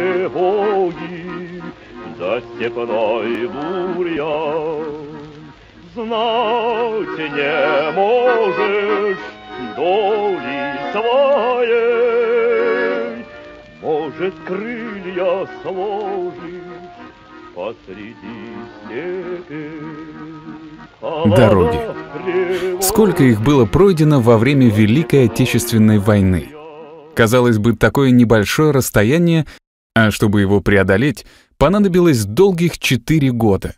тревоги за степной бурьян. Знать не можешь доли своей, может, крылья сложишь посреди степи. Дороги. Сколько их было пройдено во время Великой Отечественной войны? Казалось бы, такое небольшое расстояние, а чтобы его преодолеть, понадобилось долгих 4 года.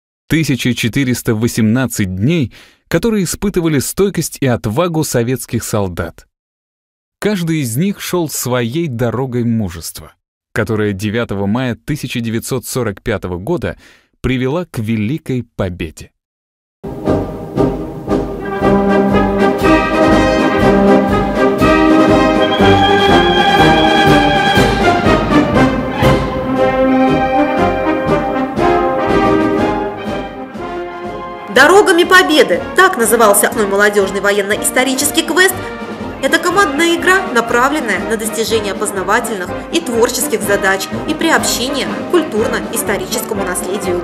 1418 дней, которые испытывали стойкость и отвагу советских солдат. Каждый из них шел своей дорогой мужества, которая 9 мая 1945 года привела к Великой Победе. «Дорогами Победы» — так назывался молодежный военно-исторический квест. Это командная игра, направленная на достижение познавательных и творческих задач и приобщение к культурно-историческому наследию.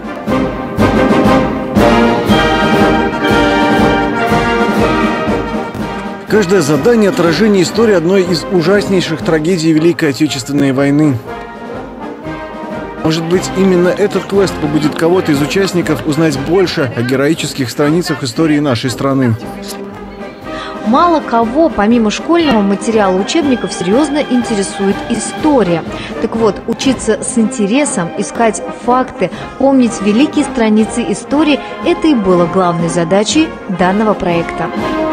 Каждое задание – отражение истории одной из ужаснейших трагедий Великой Отечественной войны. Может быть, именно этот квест побудит кого-то из участников узнать больше о героических страницах истории нашей страны. Мало кого, помимо школьного материала учебников, серьезно интересует история. Так вот, учиться с интересом, искать факты, помнить великие страницы истории – это и было главной задачей данного проекта.